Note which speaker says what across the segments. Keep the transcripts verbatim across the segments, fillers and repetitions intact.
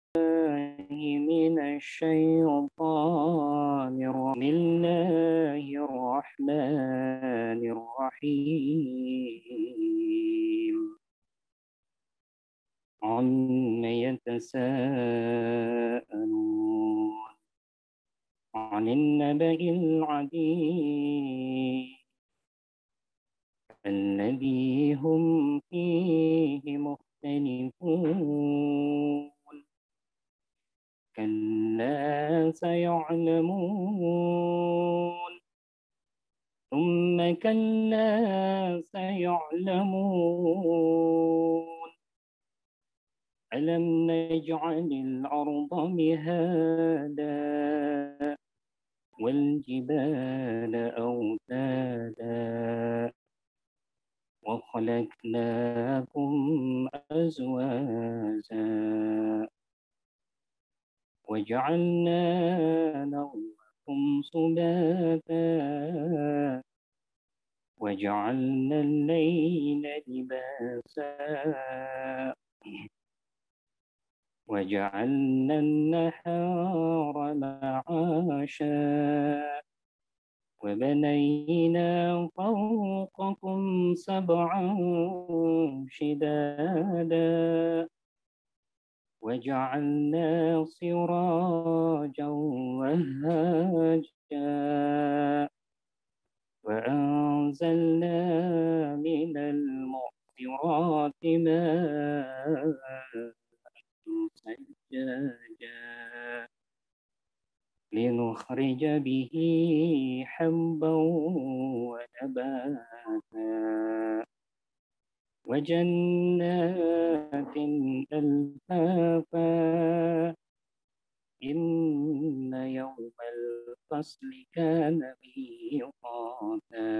Speaker 1: من الشيطان الرجيم. بسم الله الرحمن الرحيم. عما يتساءلون عن النبأ العظيم الذي هم فيه مختلفون. كلا سيعلمون ثم كلا سيعلمون ألم نجعل الأرض مهادا والجبال أوتادا وخلقناكم أزواجا وجعلنا نومكم سباتا وجعلنا الليل لباسا وجعلنا النهار معاشا وبنينا فوقكم سبعا شدادا وجعلنا سراجا وهاجا وأنزلنا من المعصرات ماء ثجاجا لنخرج به حبا ونباتا وجنات ألفافا إن يوم الفصل كان ميقاتا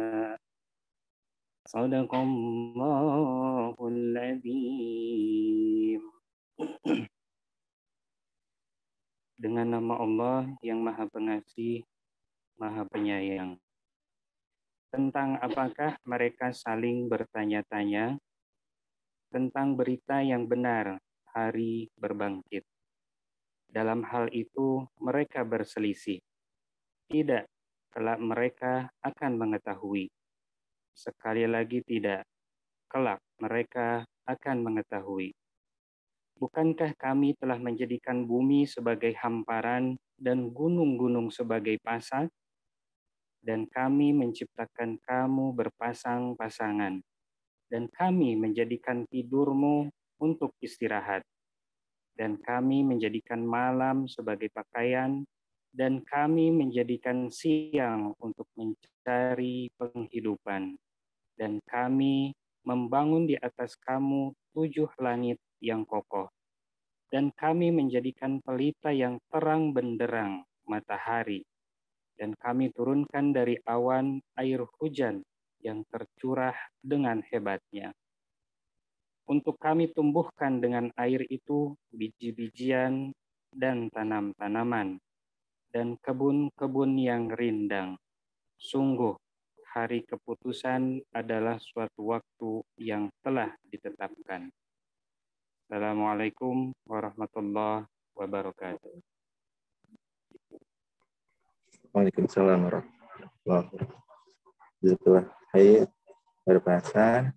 Speaker 1: صدق الله العظيم. Dengan nama Allah yang Maha Pengasih, Maha Penyayang. Tentang apakah mereka saling bertanya-tanya tentang berita yang benar hari berbangkit. Dalam hal itu mereka berselisih. Tidak, kelak mereka akan mengetahui. Sekali lagi tidak, kelak mereka akan mengetahui. Bukankah kami telah menjadikan bumi sebagai hamparan dan gunung-gunung sebagai pasar? Dan kami menciptakan kamu berpasang-pasangan. Dan kami menjadikan tidurmu untuk istirahat. Dan kami menjadikan malam sebagai pakaian. Dan kami menjadikan siang untuk mencari penghidupan. Dan kami membangun di atas kamu tujuh langit yang kokoh. Dan kami menjadikan pelita yang terang benderang matahari. Dan kami turunkan dari awan air hujan yang tercurah dengan hebatnya. Untuk kami tumbuhkan dengan air itu biji-bijian dan tanam-tanaman. Dan kebun-kebun yang rindang. Sungguh, hari keputusan adalah suatu waktu yang telah ditetapkan. Assalamualaikum warahmatullahi wabarakatuh.
Speaker 2: Waalaikumsalam warahmatullahi wabarakatuh. Setelah saya berpasan,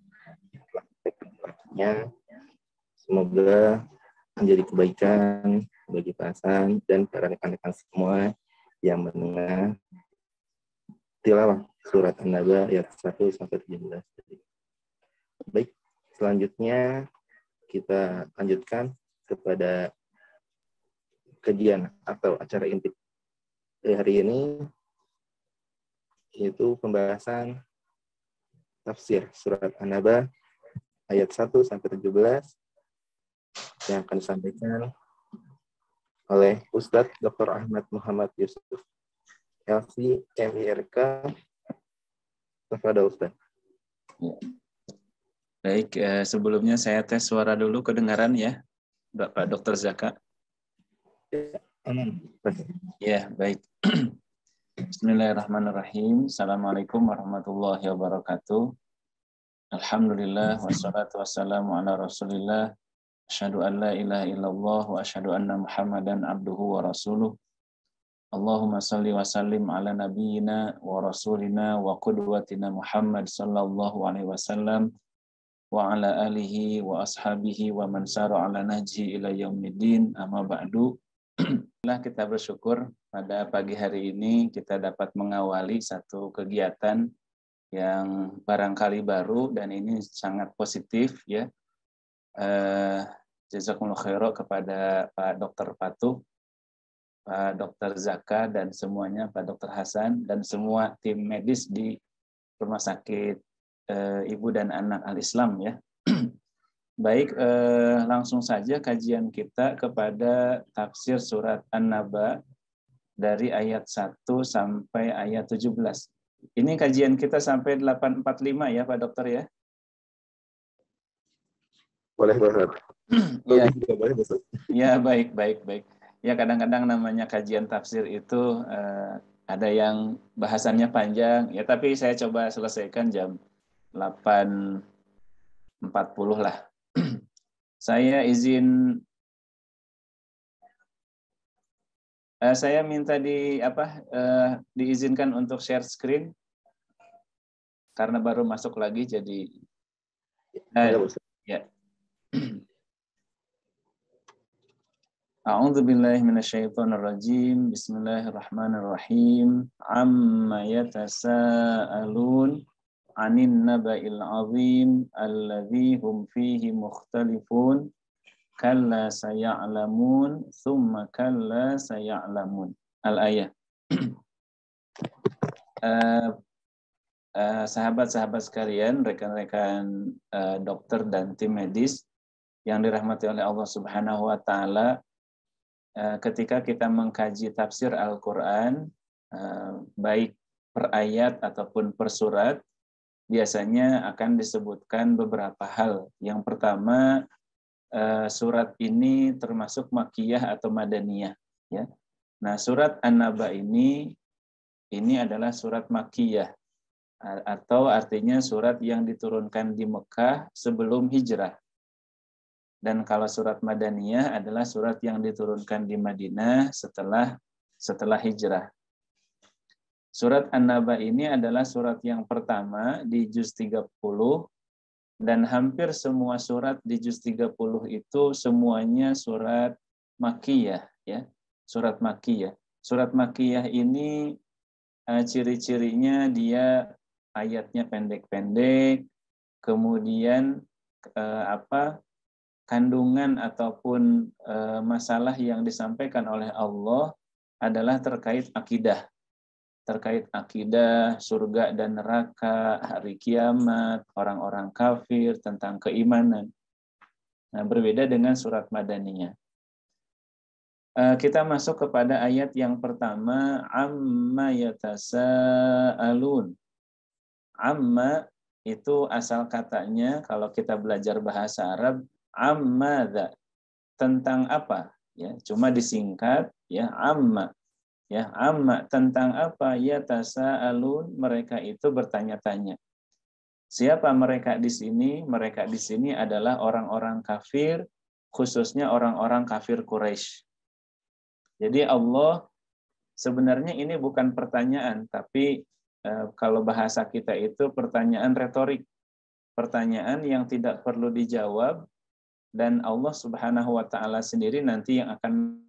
Speaker 2: semoga menjadi kebaikan bagi pasan dan para rekan-rekan semua yang mendengar tilawah surat An-Naba ayat satu sampai tujuh belas. Baik, selanjutnya kita lanjutkan kepada kajian atau acara inti hari ini, yaitu pembahasan tafsir surat An-Naba ayat satu sampai tujuh belas yang akan disampaikan oleh Ustadz Doktor Ahmad Muhammad Yusuf L C M I R K. Kepada Ustadz.
Speaker 3: Ya. Baik, eh, sebelumnya saya tes suara dulu, kedengaran ya, Bapak Dokter Zaka?
Speaker 2: Ya,
Speaker 3: ya baik. Bismillahirrahmanirrahim. Assalamualaikum warahmatullahi wabarakatuh. Alhamdulillah, wassalatu wassalamu ala rasulillah Asyhadu an la ilaha illallah wa asyhadu anna Muhammadan abduhu wa rasuluh. Allahumma salli wa sallim ala nabiyyina wa rasulina wa qudwatina Muhammad sallallahu alaihi wasallam wa ala alihi wa ashabihi wa man sara ala nahji ila yaumiddin, amma ba'du. Kita bersyukur pada pagi hari ini kita dapat mengawali satu kegiatan yang barangkali baru dan ini sangat positif ya. Eh, Jazakumullah khairan kepada Pak Dokter Patuh, Pak Dokter Zaka dan semuanya, Pak Dokter Hasan dan semua tim medis di Rumah Sakit eh, Ibu dan Anak Al-Islam ya. Baik, eh, langsung saja kajian kita kepada tafsir surat An-Naba dari ayat satu sampai ayat tujuh belas. Ini kajian kita sampai delapan empat lima ya Pak Dokter ya?
Speaker 2: Boleh, boleh.
Speaker 3: Ya.
Speaker 2: Boleh, boleh.
Speaker 3: Ya, baik, baik, baik. Ya, kadang-kadang namanya kajian tafsir itu eh, ada yang bahasannya panjang, ya tapi saya coba selesaikan jam delapan empat puluh lah. Saya izin eh, saya minta di apa eh, diizinkan untuk share screen karena baru masuk lagi jadi eh, ya. A'udzu billahi minasyaitonir rajim. Bismillahirrahmanirrahim. Amma yatasaalun 'anin naba'il 'azim alladzi hum fihi mukhtalifun. Kalla saya'lamun, tsumma kalla saya'lamun. Al-ayah. uh, uh, sahabat-sahabat sekalian, rekan-rekan uh, dokter dan tim medis yang dirahmati oleh Allah Subhanahu wa taala, uh, ketika kita mengkaji tafsir Al-Qur'an uh, baik per ayat ataupun per surat, biasanya akan disebutkan beberapa hal. Yang pertama, uh, surat ini termasuk Makkiyah atau Madaniyah ya. Nah, surat An-Naba ini ini adalah surat Makkiyah atau artinya surat yang diturunkan di Mekah sebelum hijrah. Dan kalau surat Madaniyah adalah surat yang diturunkan di Madinah setelah setelah hijrah. Surat An-Naba ini adalah surat yang pertama di juz tiga puluh dan hampir semua surat di juz tiga puluh itu semuanya surat Makkiyah ya. Surat Makkiyah. Surat Makkiyah ini uh, ciri-cirinya dia ayatnya pendek-pendek, kemudian uh, apa? kandungan ataupun uh, masalah yang disampaikan oleh Allah adalah terkait akidah. Terkait akidah, surga dan neraka, hari kiamat, orang-orang kafir, tentang keimanan. Nah, berbeda dengan surat Madaniyah. Kita masuk kepada ayat yang pertama, amma yatasaalun. Amma itu asal katanya kalau kita belajar bahasa Arab, ammadza, tentang apa? Ya, cuma disingkat ya amma. Ya, amma tentang apa? Yatasaalun, mereka itu bertanya-tanya. Siapa mereka di sini? Mereka di sini adalah orang-orang kafir, khususnya orang-orang kafir Quraisy. Jadi Allah sebenarnya ini bukan pertanyaan, tapi eh, kalau bahasa kita itu pertanyaan retorik. Pertanyaan yang tidak perlu dijawab dan Allah Subhanahu wa taala sendiri nanti yang akan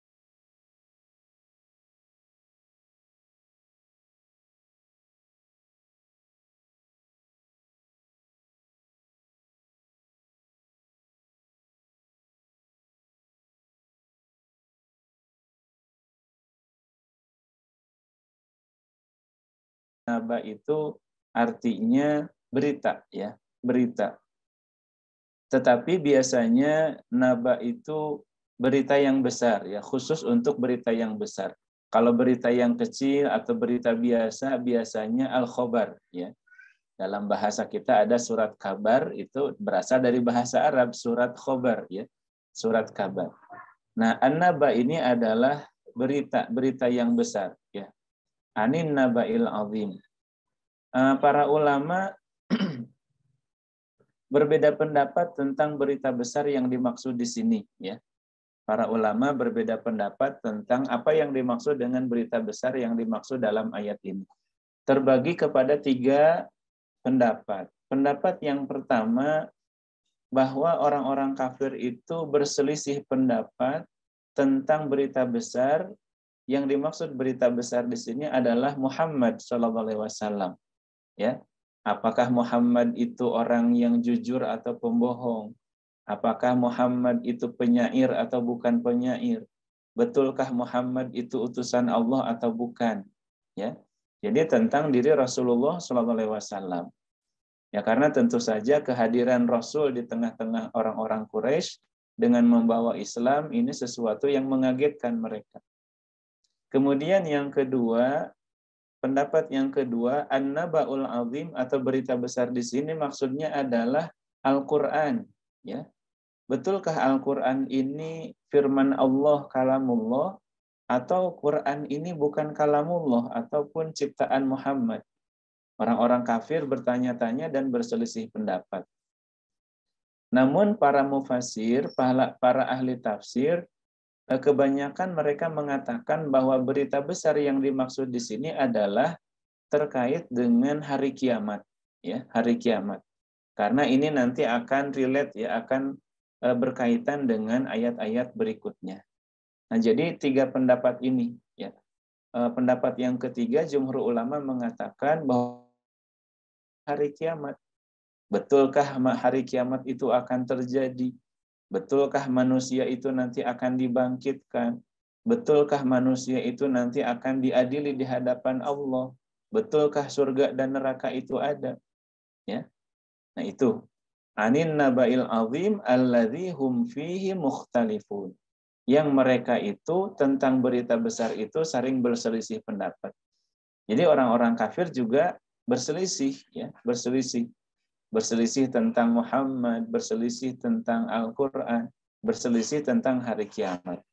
Speaker 3: Naba itu artinya berita ya, berita. Tetapi biasanya naba itu berita yang besar ya, khusus untuk berita yang besar. Kalau berita yang kecil atau berita biasa biasanya al-khobar ya. Dalam bahasa kita ada surat kabar, itu berasal dari bahasa Arab, surat khobar ya, surat kabar. Nah, an-naba ini adalah berita, berita yang besar ya. Anin naba'il azim. Uh, para ulama berbeda pendapat tentang berita besar yang dimaksud di sini, ya. Para ulama berbeda pendapat tentang apa yang dimaksud dengan berita besar yang dimaksud dalam ayat ini. Terbagi kepada tiga pendapat. Pendapat yang pertama, bahwa orang-orang kafir itu berselisih pendapat tentang berita besar. Yang dimaksud berita besar di sini adalah Muhammad shallallahu alaihi wasallam. Ya, apakah Muhammad itu orang yang jujur atau pembohong? Apakah Muhammad itu penyair atau bukan penyair? Betulkah Muhammad itu utusan Allah atau bukan? Ya, jadi tentang diri Rasulullah shallallahu alaihi wasallam. Ya, karena tentu saja kehadiran Rasul di tengah-tengah orang-orang Quraisy dengan membawa Islam ini sesuatu yang mengagetkan mereka. Kemudian yang kedua, pendapat yang kedua, an-naba'ul azim atau berita besar di sini maksudnya adalah Al-Qur'an, ya. Betulkah Al-Qur'an ini firman Allah, kalamullah, atau Qur'an ini bukan kalamullah ataupun ciptaan Muhammad? Orang-orang kafir bertanya-tanya dan berselisih pendapat. Namun para mufassir, para ahli tafsir, kebanyakan mereka mengatakan bahwa berita besar yang dimaksud di sini adalah terkait dengan hari kiamat, ya, hari kiamat. Karena ini nanti akan relate, ya, akan berkaitan dengan ayat-ayat berikutnya. Nah, jadi tiga pendapat ini, ya. Pendapat yang ketiga, jumhur ulama mengatakan bahwa hari kiamat. Betulkah hari kiamat itu akan terjadi? Betulkah manusia itu nanti akan dibangkitkan? Betulkah manusia itu nanti akan diadili di hadapan Allah? Betulkah surga dan neraka itu ada? Ya. Nah, itu. Anin naba'il azim alladzi hum fihi mukhtalifun. Yang mereka itu tentang berita besar itu sering berselisih pendapat. Jadi orang-orang kafir juga berselisih, ya, berselisih. Berselisih tentang Muhammad, berselisih tentang Al-Quran, berselisih tentang hari kiamat.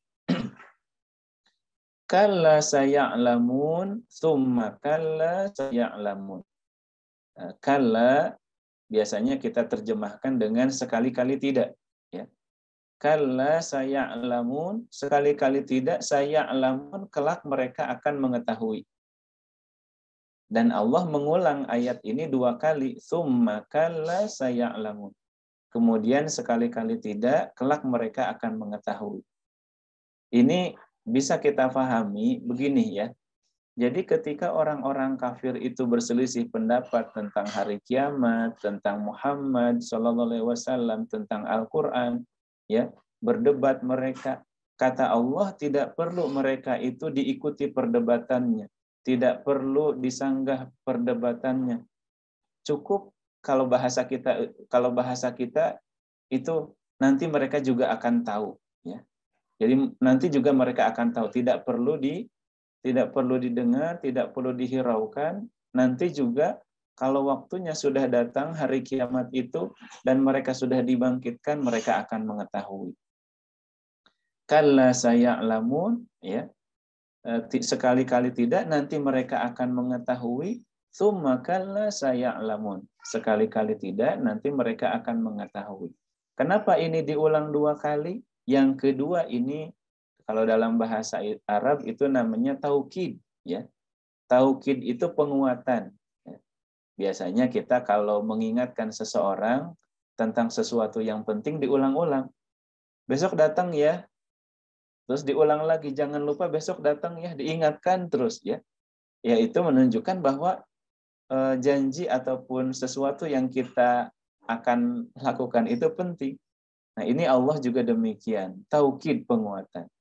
Speaker 3: Kalla saya'lamun, summa kalla saya'lamun. Kalla biasanya kita terjemahkan dengan sekali-kali tidak. Ya. Kalla saya'lamun, sekali-kali tidak, saya'lamun, kelak mereka akan mengetahui. Dan Allah mengulang ayat ini dua kali. Tsumma kalla saya'lamun. Kemudian sekali-kali tidak, kelak mereka akan mengetahui. Ini bisa kita pahami begini, ya. Jadi ketika orang-orang kafir itu berselisih pendapat tentang hari kiamat, tentang Muhammad shallallahu alaihi wasallam, tentang Al-Quran, ya, berdebat mereka, kata Allah tidak perlu mereka itu diikuti perdebatannya. Tidak perlu disanggah perdebatannya. Cukup kalau bahasa kita kalau bahasa kita itu nanti mereka juga akan tahu, ya. Jadi nanti juga mereka akan tahu, tidak perlu di tidak perlu didengar, tidak perlu dihiraukan. Nanti juga kalau waktunya sudah datang hari kiamat itu dan mereka sudah dibangkitkan, mereka akan mengetahui. Kalla saya'lamun, ya. Sekali-kali tidak, nanti mereka akan mengetahui. Tsumma kalla saya'lamun. Sekali-kali tidak, nanti mereka akan mengetahui. Kenapa ini diulang dua kali? Yang kedua ini, kalau dalam bahasa Arab itu namanya taukid, ya. Taukid itu penguatan. Biasanya kita kalau mengingatkan seseorang tentang sesuatu yang penting diulang-ulang. Besok datang ya. Terus diulang lagi, jangan lupa besok datang ya, diingatkan terus, ya. Ya, itu menunjukkan bahwa e, janji ataupun sesuatu yang kita akan lakukan itu penting. Nah, ini Allah juga demikian, taukid penguatan.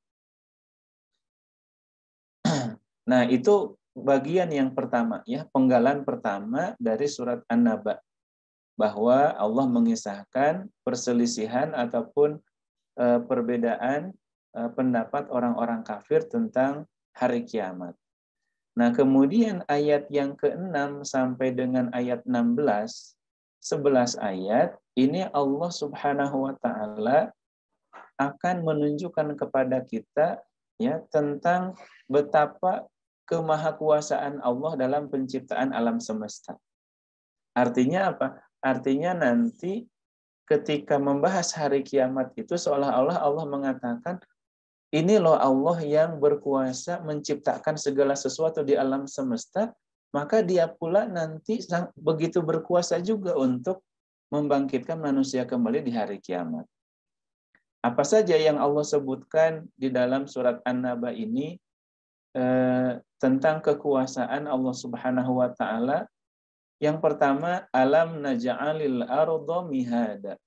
Speaker 3: Nah, itu bagian yang pertama, ya, penggalan pertama dari surat An-Naba, bahwa Allah mengisahkan perselisihan ataupun e, perbedaan pendapat orang-orang kafir tentang hari kiamat. Nah, kemudian ayat yang keenam sampai dengan ayat enam belas, sebelas ayat, ini Allah Subhanahu wa taala akan menunjukkan kepada kita, ya, tentang betapa kemahakuasaan Allah dalam penciptaan alam semesta. Artinya apa? Artinya nanti ketika membahas hari kiamat itu seolah-olah Allah mengatakan, ini loh Allah yang berkuasa menciptakan segala sesuatu di alam semesta, maka dia pula nanti begitu berkuasa juga untuk membangkitkan manusia kembali di hari kiamat. Apa saja yang Allah sebutkan di dalam surat An-Naba ini eh, tentang kekuasaan Allah Subhanahu wa taala? Yang pertama, alam naj'alil arda mihada.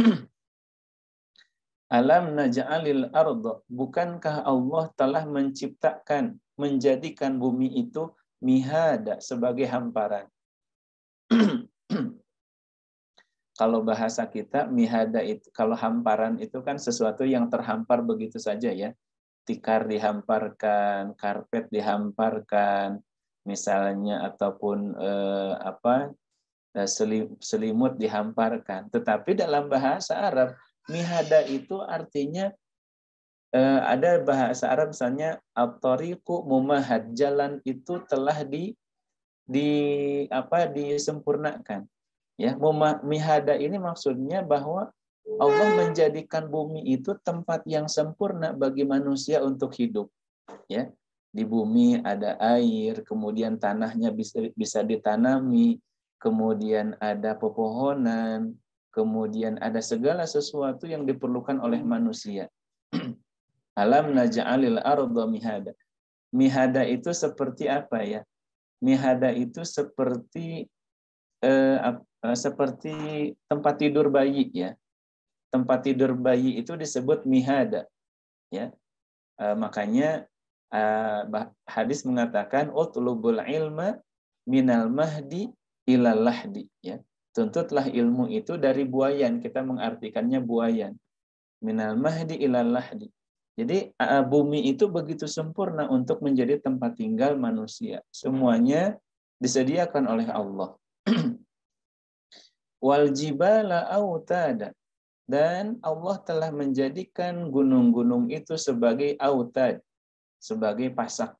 Speaker 3: Alam naj'alil arda, bukankah Allah telah menciptakan, menjadikan bumi itu mihada, sebagai hamparan. Kalau bahasa kita, mihada itu, kalau hamparan itu kan sesuatu yang terhampar begitu saja ya. Tikar dihamparkan, karpet dihamparkan, misalnya, ataupun eh, apa selimut dihamparkan. Tetapi dalam bahasa Arab, mihada itu artinya eh, ada bahasa Arab misalnya at-tariqu mumahad, jalan itu telah di di apa disempurnakan. Ya, mihada ini maksudnya bahwa Allah menjadikan bumi itu tempat yang sempurna bagi manusia untuk hidup. Ya, di bumi ada air, kemudian tanahnya bisa bisa ditanami, kemudian ada pepohonan, kemudian ada segala sesuatu yang diperlukan oleh manusia. Alam naj'alil arda mihada. Mihada itu seperti apa ya? Mihada itu seperti eh, seperti tempat tidur bayi ya. Tempat tidur bayi itu disebut mihada. Ya, eh, makanya Uh, hadis mengatakan utlubul ilma minal mahdi ilal lahdi, ya. Tuntutlah ilmu itu dari buayan, kita mengartikannya buayan. Minal mahdi ilal lahdi. Jadi uh, bumi itu begitu sempurna untuk menjadi tempat tinggal manusia. Semuanya disediakan oleh Allah. Wal jibala autada, dan Allah telah menjadikan gunung-gunung itu sebagai autad, sebagai pasak.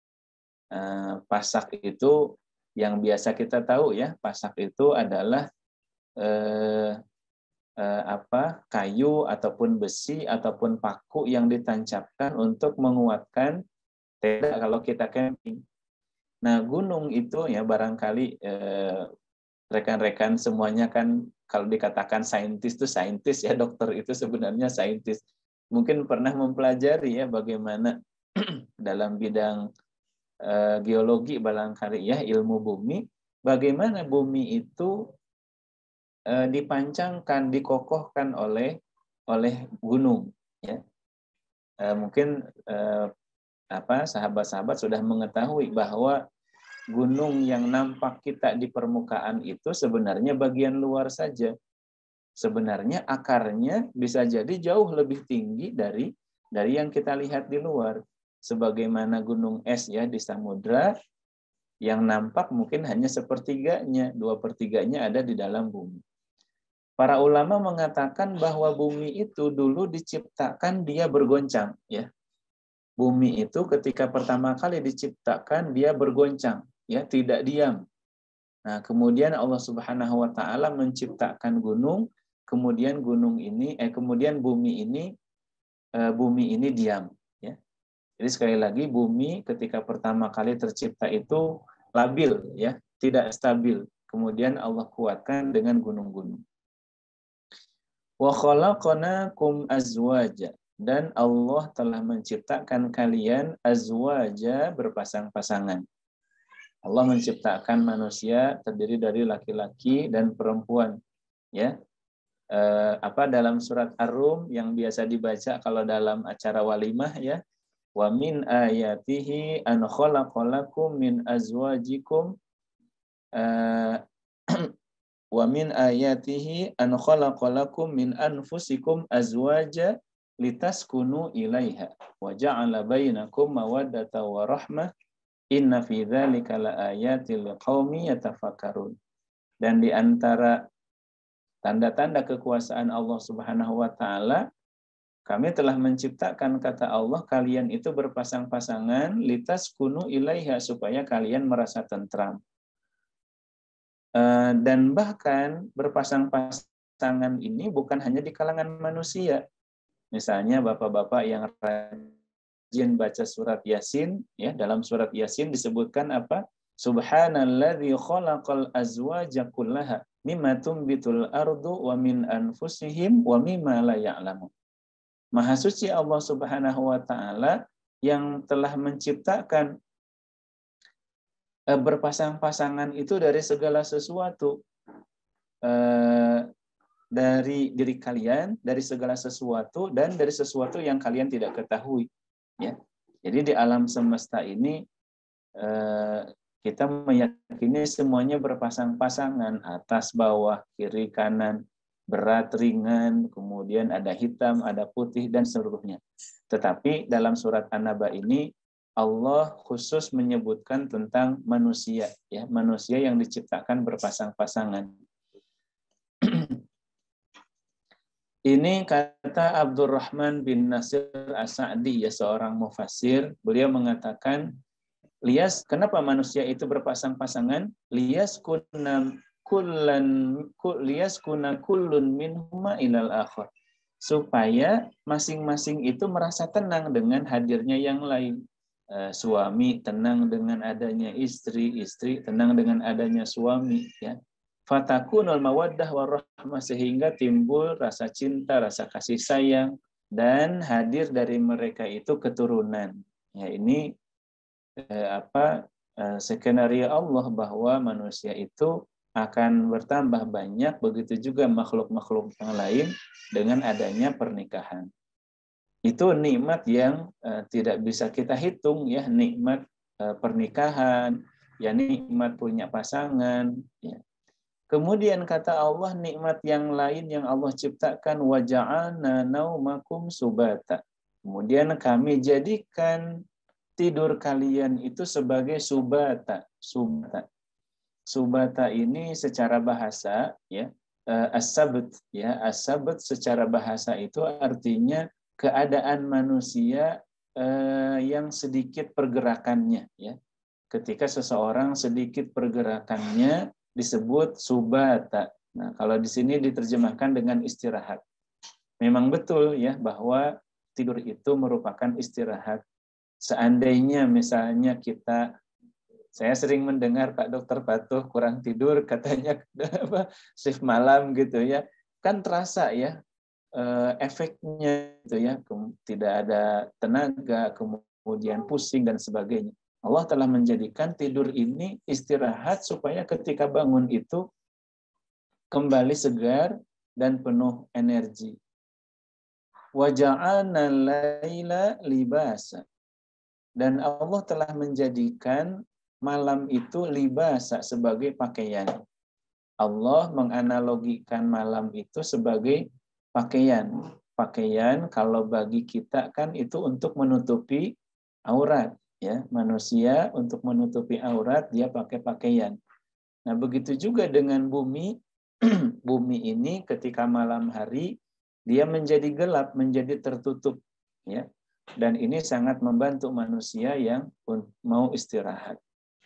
Speaker 3: Pasak itu yang biasa kita tahu ya, pasak itu adalah eh, eh, apa kayu ataupun besi ataupun paku yang ditancapkan untuk menguatkan tenda kalau kita camping. Nah, gunung itu ya barangkali eh, rekan-rekan semuanya kan kalau dikatakan saintis itu saintis ya, dokter itu sebenarnya saintis. Mungkin pernah mempelajari ya bagaimana dalam bidang uh, geologi barangkali ya, ilmu bumi, bagaimana bumi itu uh, dipancangkan, dikokohkan oleh oleh gunung ya. Uh, mungkin uh, apa sahabat-sahabat sudah mengetahui bahwa gunung yang nampak kita di permukaan itu sebenarnya bagian luar saja. Sebenarnya akarnya bisa jadi jauh lebih tinggi dari dari yang kita lihat di luar. Sebagaimana gunung es ya di samudra, yang nampak mungkin hanya sepertiganya, dua pertiganya ada di dalam bumi. Para ulama mengatakan bahwa bumi itu dulu diciptakan dia bergoncang, ya. Bumi itu ketika pertama kali diciptakan dia bergoncang, ya, tidak diam. Nah, kemudian Allah Subhanahu wa taala menciptakan gunung, kemudian gunung ini eh kemudian bumi ini eh, bumi ini diam. Jadi sekali lagi bumi ketika pertama kali tercipta itu labil ya, tidak stabil. Kemudian Allah kuatkan dengan gunung-gunung. Wa khalaqnakum azwaja, dan Allah telah menciptakan kalian azwaja, berpasang-pasangan. Allah menciptakan manusia terdiri dari laki-laki dan perempuan, ya. Eh, apa dalam surat Ar-Rum yang biasa dibaca kalau dalam acara walimah ya. Wa min ayatihi an khalaqalakum min azwajikum uh, wa min ayatihi an khalaqalakum min anfusikum azwaja litaskunu ilaiha wa ja'ala bainakum mawaddata wa rahmah inna fi dzalika laayatil liqaumi yatafakkarun. Dan di antara tanda-tanda kekuasaan Allah Subhanahu wa taala, kami telah menciptakan, kata Allah, kalian itu berpasang-pasangan, litas kunu ilaiha, supaya kalian merasa tentram. Dan bahkan berpasang-pasangan berpasangan ini bukan hanya di kalangan manusia. Misalnya bapak-bapak yang rajin baca surat Yasin, ya, dalam surat Yasin disebutkan apa? Subhanalladzi khalaqal azwaja kullaha mimma tumbitul ardu wa min anfusihim wa mimma la ya'lamun. Maha suci Allah Subhanahu wa taala yang telah menciptakan berpasang-pasangan itu dari segala sesuatu, eh, dari diri kalian, dari segala sesuatu, dan dari sesuatu yang kalian tidak ketahui. Ya, jadi di alam semesta ini eh, kita meyakini semuanya berpasang-pasangan, atas, bawah, kiri, kanan, berat, ringan, kemudian ada hitam, ada putih, dan seluruhnya. Tetapi dalam surat An-Naba ini Allah khusus menyebutkan tentang manusia, ya, manusia yang diciptakan berpasang-pasangan. Ini kata Abdurrahman bin Nasir As-Sa'di, ya, seorang mufassir. Beliau mengatakan, lias, kenapa manusia itu berpasang-pasangan? Lias kunna kullan lias kunna kullun minhuma ilal akhir. Supaya masing-masing itu merasa tenang dengan hadirnya yang lain. Suami tenang dengan adanya istri, istri tenang dengan adanya suami, ya. Fatakunul mawaddah warahmah, sehingga timbul rasa cinta, rasa kasih sayang, dan hadir dari mereka itu keturunan. Ya, ini eh, apa eh, skenario Allah bahwa manusia itu akan bertambah banyak, begitu juga makhluk-makhluk yang lain dengan adanya pernikahan. Itu nikmat yang uh, tidak bisa kita hitung, ya, nikmat uh, pernikahan, ya, nikmat punya pasangan, ya. Kemudian kata Allah, nikmat yang lain yang Allah ciptakan, wa ja'alna naumakum subata. Kemudian kami jadikan tidur kalian itu sebagai subata. Subata. Subata ini secara bahasa, ya, uh, as-sabt, ya, as-sabt secara bahasa itu artinya keadaan manusia eh, yang sedikit pergerakannya, ya. Ketika seseorang sedikit pergerakannya disebut subata. Nah, kalau di sini diterjemahkan dengan istirahat. Memang betul, ya, bahwa tidur itu merupakan istirahat. Seandainya misalnya kita, saya sering mendengar Pak Dokter Patuh kurang tidur, katanya apa, shift malam gitu, ya, kan terasa, ya, efeknya itu, ya, tidak ada tenaga, kemudian pusing dan sebagainya. Allah telah menjadikan tidur ini istirahat supaya ketika bangun itu kembali segar dan penuh energi. Wa ja'alna laila libasa, dan Allah telah menjadikan malam itu libasa, sebagai pakaian. Allah menganalogikan malam itu sebagai pakaian. Pakaian kalau bagi kita kan itu untuk menutupi aurat, ya. Manusia untuk menutupi aurat dia pakai pakaian. Nah, begitu juga dengan bumi. Bumi ini ketika malam hari dia menjadi gelap, menjadi tertutup, ya. Dan ini sangat membantu manusia yang mau istirahat.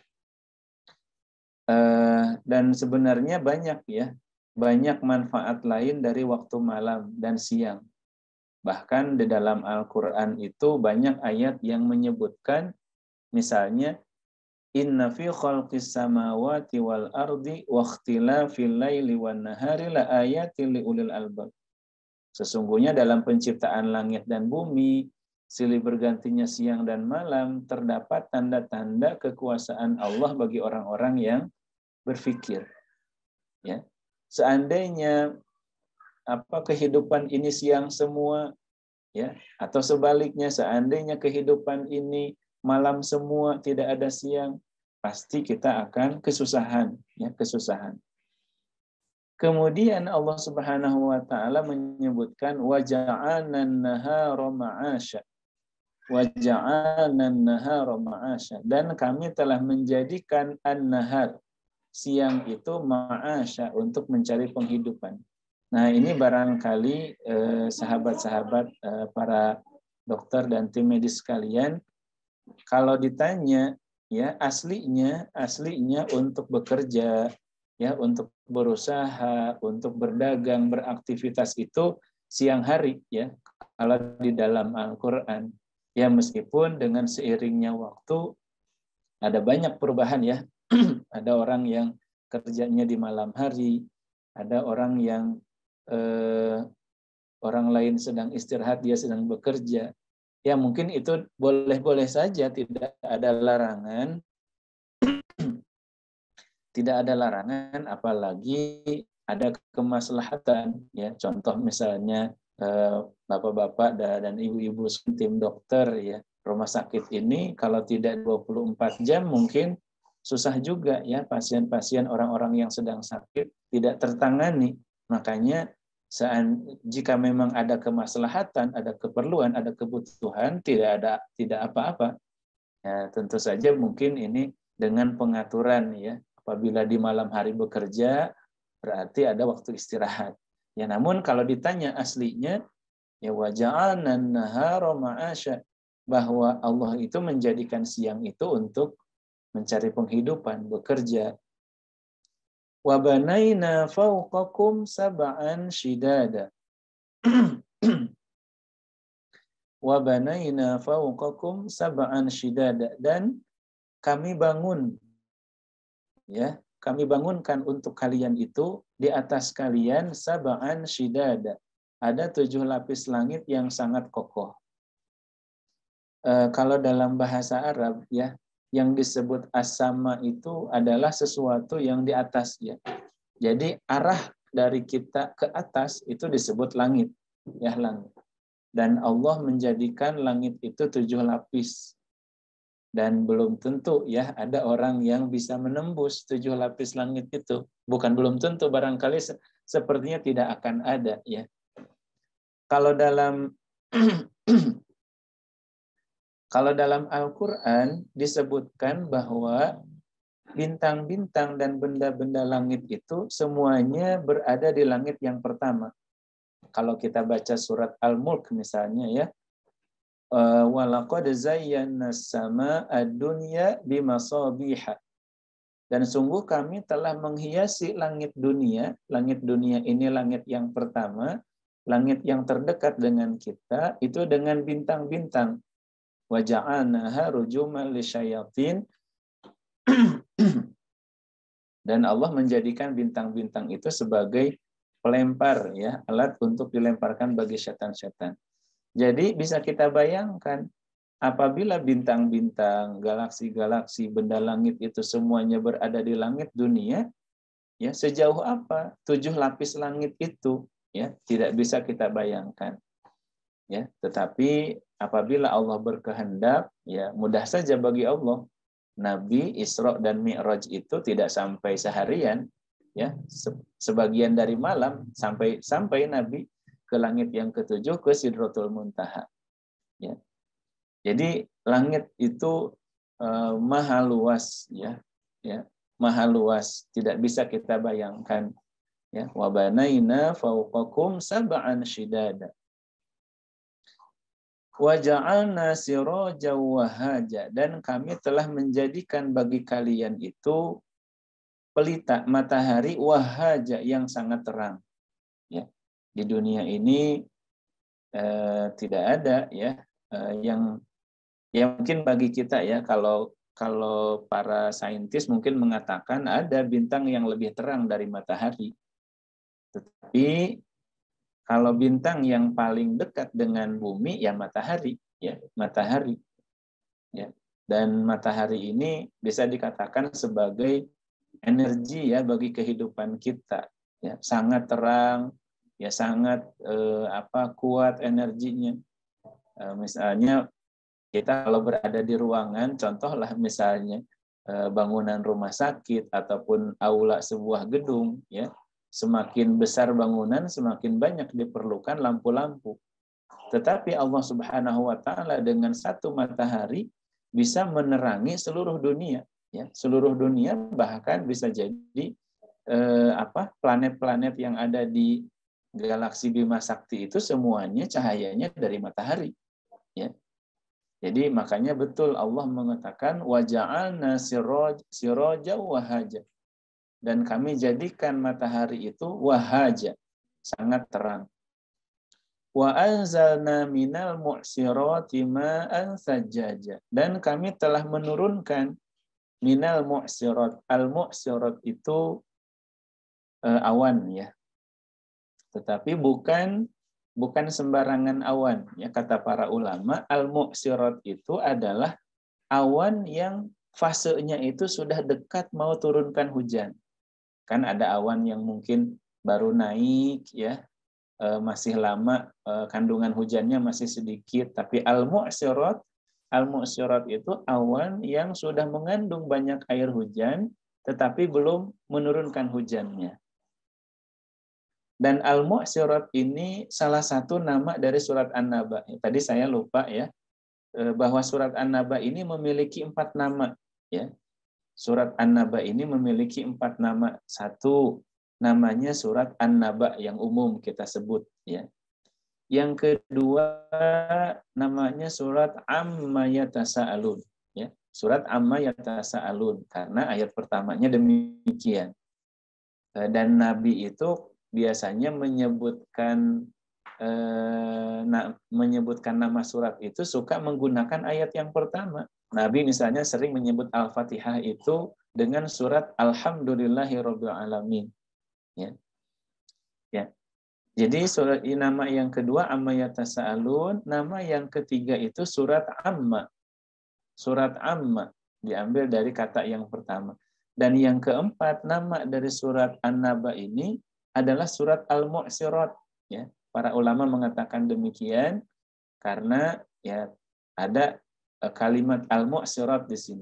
Speaker 3: Dan sebenarnya banyak, ya, banyak manfaat lain dari waktu malam dan siang. Bahkan di dalam Al-Quran itu banyak ayat yang menyebutkan, misalnya, inna fi khalqis samawati wal ardi wa ikhtilafil laili wan nahari la ayatin liulil albab. Sesungguhnya dalam penciptaan langit dan bumi, silih bergantinya siang dan malam, terdapat tanda-tanda kekuasaan Allah bagi orang-orang yang berfikir, ya. Seandainya apa kehidupan ini siang semua, ya, atau sebaliknya, seandainya kehidupan ini malam semua, tidak ada siang, pasti kita akan kesusahan, ya, kesusahan. Kemudian Allah Subhanahu wa taala menyebutkan wa ja'alna an-nahara ma'asya. Wa ja'alna an-nahara ma'asya, dan kami telah menjadikan an-nahar, siang itu, ma'asya, untuk mencari penghidupan. Nah, ini barangkali eh, sahabat-sahabat eh, para dokter dan tim medis sekalian, kalau ditanya, ya, aslinya aslinya untuk bekerja, ya untuk berusaha, untuk berdagang, beraktivitas itu siang hari ya. Kalau di dalam Al-Qur'an ya, meskipun dengan seiringnya waktu ada banyak perubahan ya. Ada orang yang kerjanya di malam hari, ada orang yang eh, orang lain sedang istirahat, dia sedang bekerja. Ya mungkin itu boleh-boleh saja, tidak ada larangan. Tidak ada larangan, apalagi ada kemaslahatan. Ya, contoh misalnya eh, bapak-bapak dan ibu-ibu tim dokter ya, rumah sakit ini kalau tidak dua puluh empat jam mungkin susah juga ya, pasien-pasien orang-orang yang sedang sakit tidak tertangani. Makanya jika memang ada kemaslahatan, ada keperluan, ada kebutuhan, tidak ada tidak apa-apa. Ya, tentu saja mungkin ini dengan pengaturan ya. Apabila di malam hari bekerja, berarti ada waktu istirahat. Ya, namun kalau ditanya aslinya, ya waja'alna an-nahara ma'asya, bahwa Allah itu menjadikan siang itu untuk mencari penghidupan, bekerja. Wa banaina fawqakum sab'an shidada. Wa banaina fawqakum sab'an shidada, dan kami bangun ya, kami bangunkan untuk kalian itu di atas kalian sab'an shidada. Ada tujuh lapis langit yang sangat kokoh. E, kalau dalam bahasa Arab ya, yang disebut as-sama itu adalah sesuatu yang di atas ya. Jadi arah dari kita ke atas itu disebut langit ya, langit. Dan Allah menjadikan langit itu tujuh lapis. Dan belum tentu ya ada orang yang bisa menembus tujuh lapis langit itu. Bukan belum tentu, barangkali sepertinya tidak akan ada ya. Kalau dalam kalau dalam Al-Qur'an disebutkan bahwa bintang-bintang dan benda-benda langit itu semuanya berada di langit yang pertama. Kalau kita baca surat Al-Mulk misalnya ya, walaqad zayyana as-samaa'a ad-dunya bimasabiha. Dan sungguh kami telah menghiasi langit dunia. Langit dunia ini langit yang pertama, langit yang terdekat dengan kita itu dengan bintang-bintang. Wa ja'alnaha rujuman lisyayatin. Dan Allah menjadikan bintang-bintang itu sebagai pelempar ya, alat untuk dilemparkan bagi setan-setan. Jadi bisa kita bayangkan, apabila bintang-bintang, galaksi-galaksi, benda langit itu semuanya berada di langit dunia, ya sejauh apa tujuh lapis langit itu, ya tidak bisa kita bayangkan. Ya, tetapi apabila Allah berkehendak, ya mudah saja bagi Allah. Nabi Isra dan Mi'raj itu tidak sampai seharian, ya sebagian dari malam sampai sampai Nabi ke langit yang ketujuh, ke Sidratul Muntaha. Ya. Jadi langit itu uh, maha luas ya, ya, maha luas, tidak bisa kita bayangkan. Ya, wa banaina fawqakum sab'an shidada. Wa ja'alna sirajan wahaja, dan kami telah menjadikan bagi kalian itu pelita matahari wahaja yang sangat terang. Ya. Di dunia ini eh, tidak ada ya eh, yang yang mungkin bagi kita ya, kalau kalau para saintis mungkin mengatakan ada bintang yang lebih terang dari matahari. Tetapi kalau bintang yang paling dekat dengan bumi ya matahari, ya matahari, ya. Dan matahari ini bisa dikatakan sebagai energi ya bagi kehidupan kita, ya sangat terang, ya sangat eh, apa kuat energinya. Eh, misalnya kita kalau berada di ruangan, contohlah misalnya eh, bangunan rumah sakit ataupun aula sebuah gedung, ya. Semakin besar bangunan, semakin banyak diperlukan lampu-lampu. Tetapi Allah Subhanahu wa taala dengan satu matahari bisa menerangi seluruh dunia, ya. Seluruh dunia, bahkan bisa jadi eh, apa? planet-planet yang ada di galaksi Bima Sakti itu semuanya cahayanya dari matahari, ya. Jadi makanya betul Allah mengatakan wa ja'alna siraj siraja wahaja. dan kami jadikan matahari itu wahaja, sangat terang. Wa anzalna minal mu'sirati ma'an sajjaja, dan kami telah menurunkan minal mu'sirat. Al-mu'sirat itu uh, awan ya. Tetapi bukan bukan sembarangan awan ya, kata para ulama. Al-mu'sirat itu adalah awan yang fasenya itu sudah dekat mau turunkan hujan. Kan ada awan yang mungkin baru naik ya, uh, masih lama, uh, kandungan hujannya masih sedikit, tapi al-mu'sirat Al-mu'sirat itu awan yang sudah mengandung banyak air hujan, tetapi belum menurunkan hujannya. Dan al-mu'sirat ini salah satu nama dari surat An-Naba. Tadi saya lupa ya, bahwa surat An-Naba ini memiliki empat nama. Ya. Surat An-Naba ini memiliki empat nama. Satu, namanya surat An-Naba yang umum kita sebut. Ya. Yang kedua namanya surat Amma Yatasa'alun, ya. Surat Amma Yatasa'alun karena ayat pertamanya demikian. Dan Nabi itu biasanya menyebutkan eh, na, menyebutkan nama surat itu suka menggunakan ayat yang pertama. Nabi misalnya sering menyebut Al-Fatihah itu dengan surat Alhamdulillahirabbil alamin. Ya. Ya. Jadi surat nama yang kedua Amma Yatasa'alun, nama yang ketiga itu surat Amma. Surat Amma diambil dari kata yang pertama. Dan yang keempat nama dari surat An-Naba ini adalah surat Al-Mu'sirat ya. Para ulama mengatakan demikian karena ya ada kalimat Al-Mu'sirat di sini.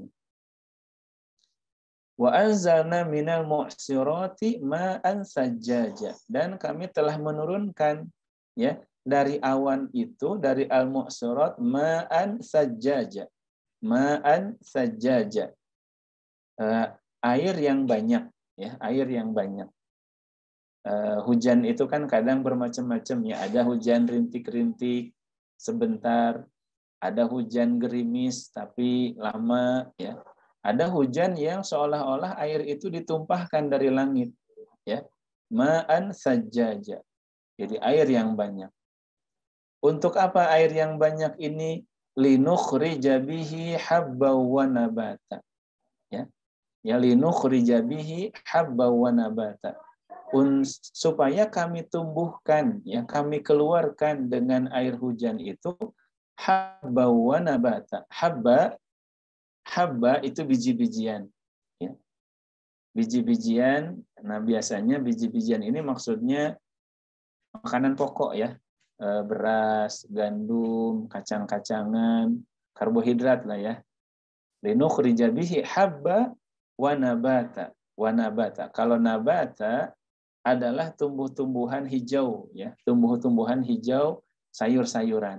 Speaker 3: Wa anzalna minal mu'sirati ma'an sajjaja, dan kami telah menurunkan ya dari awan itu, dari al-mu'sirat, ma'an sajjaja. Ma'an sajjaja. Uh, air yang banyak ya, air yang banyak. Uh, hujan itu kan kadang bermacam-macam ya, ada hujan rintik-rintik sebentar, ada hujan gerimis tapi lama ya. Ada hujan yang seolah-olah air itu ditumpahkan dari langit, ya. Ma'an sajjaja. Jadi air yang banyak. Untuk apa air yang banyak ini? Linukhrija bihi habba wa nabata. Ya. Ya linukhrija bihi habba wa nabata. Un, supaya kami tumbuhkan, ya, kami keluarkan dengan air hujan itu habba wa nabata. Habba Habba itu biji-bijian, ya. Biji-bijian. Nah biasanya biji-bijian ini maksudnya makanan pokok ya, beras, gandum, kacang-kacangan, karbohidrat lah ya. Linukhrija bihi habba wa nabata. Wa nabata. Kalau nabata adalah tumbuh-tumbuhan hijau ya, tumbuh-tumbuhan hijau, sayur-sayuran.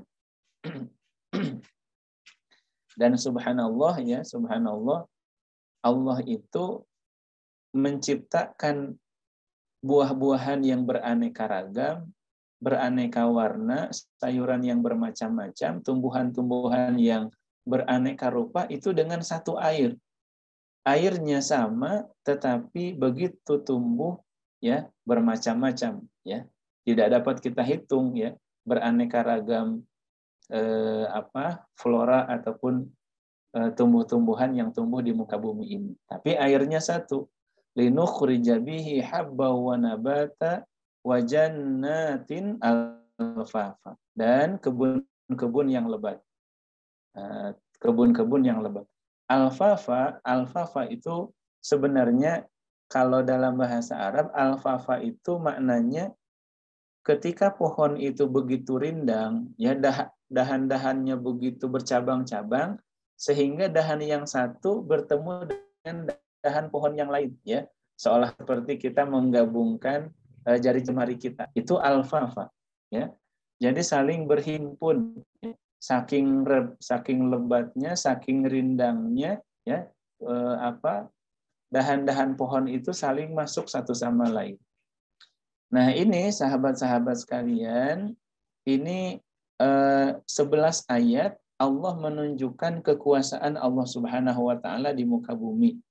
Speaker 3: Dan subhanallah ya, subhanallah, Allah itu menciptakan buah-buahan yang beraneka ragam, beraneka warna, sayuran yang bermacam-macam, tumbuhan-tumbuhan yang beraneka rupa itu dengan satu air. Airnya sama, tetapi begitu tumbuh ya bermacam-macam ya. Tidak dapat kita hitung ya, beraneka ragam Eh, apa flora ataupun eh, tumbuh-tumbuhan yang tumbuh di muka bumi ini. Tapi airnya satu. Linukhrija bihi habba wa nabata wa jannatin alfafa. Dan kebun-kebun yang lebat. Eh, kebun-kebun yang lebat. Alfafa, alfafa itu sebenarnya kalau dalam bahasa Arab, alfafa itu maknanya ketika pohon itu begitu rindang, ya dah dahan-dahannya begitu bercabang-cabang sehingga dahan yang satu bertemu dengan dahan pohon yang lain ya, seolah seperti kita menggabungkan uh, jari jemari kita. Itu alfafa ya. Jadi saling berhimpun ya. Saking saking lebatnya, saking rindangnya ya, uh, apa dahan-dahan pohon itu saling masuk satu sama lain. Nah, ini sahabat-sahabat sekalian, ini Eh, sebelas ayat Allah menunjukkan kekuasaan Allah Subhanahu wa taala di muka bumi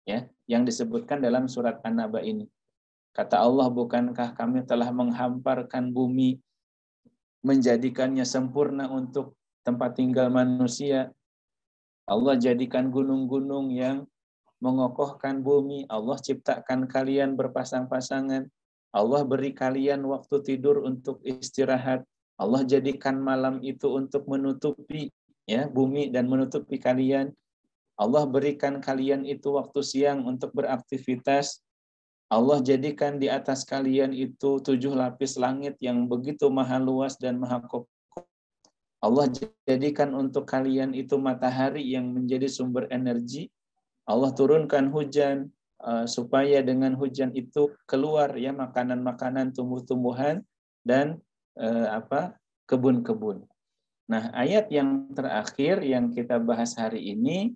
Speaker 3: ya, yang disebutkan dalam surat An-Naba ini. Kata Allah, bukankah kami telah menghamparkan bumi, menjadikannya sempurna untuk tempat tinggal manusia. Allah jadikan gunung-gunung yang mengokohkan bumi. Allah ciptakan kalian berpasang-pasangan. Allah beri kalian waktu tidur untuk istirahat. Allah jadikan malam itu untuk menutupi ya bumi dan menutupi kalian. Allah berikan kalian itu waktu siang untuk beraktivitas. Allah jadikan di atas kalian itu tujuh lapis langit yang begitu maha luas dan maha kokoh. Allah jadikan untuk kalian itu matahari yang menjadi sumber energi. Allah turunkan hujan uh, supaya dengan hujan itu keluar ya makanan-makanan, tumbuh-tumbuhan dan uh, apa kebun-kebun. Nah, ayat yang terakhir yang kita bahas hari ini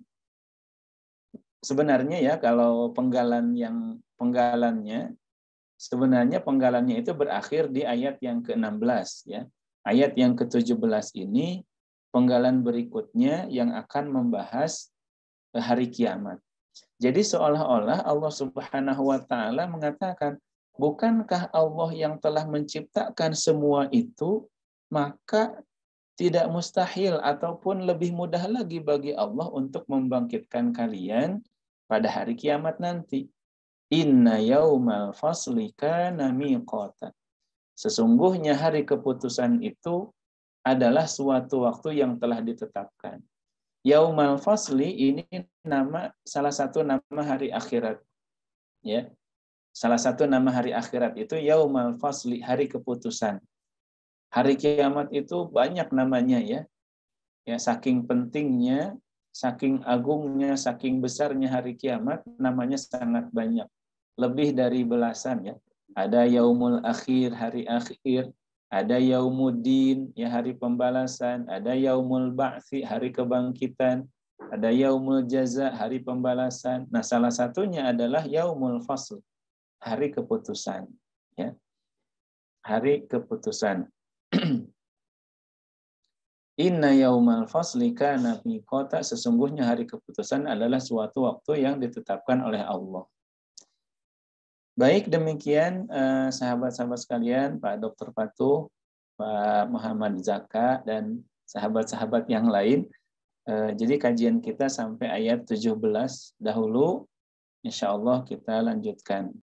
Speaker 3: sebenarnya ya kalau penggalan yang penggalannya sebenarnya penggalannya itu berakhir di ayat yang ke enam belas ya. Ayat yang ke tujuh belas ini penggalan berikutnya yang akan membahas hari kiamat. Jadi seolah-olah Allah Subhanahu wa taala mengatakan, bukankah Allah yang telah menciptakan semua itu, maka tidak mustahil ataupun lebih mudah lagi bagi Allah untuk membangkitkan kalian pada hari kiamat nanti. Inna yaumal fasli kana miqata. Sesungguhnya hari keputusan itu adalah suatu waktu yang telah ditetapkan. Yaumal fasli ini nama salah satu nama hari akhirat. Ya. Salah satu nama hari akhirat itu yaumal fasli, hari keputusan. Hari kiamat itu banyak namanya ya. Ya, saking pentingnya, saking agungnya, saking besarnya hari kiamat, namanya sangat banyak. Lebih dari belasan ya. Ada yaumul akhir, hari akhir. Ada yaumuddin, ya hari pembalasan. Ada yaumul ba'tsi, hari kebangkitan. Ada yaumul jaza, hari pembalasan. Nah, salah satunya adalah yaumul fasl, hari keputusan. Ya. Hari keputusan. Inna yaumal fasli kana miqata, sesungguhnya hari keputusan adalah suatu waktu yang ditetapkan oleh Allah. Baik, demikian eh, sahabat-sahabat sekalian, Pak Dokter Patuh, Pak Muhammad Zaka, dan sahabat-sahabat yang lain. Eh, jadi kajian kita sampai ayat tujuh belas dahulu. Insya Allah kita lanjutkan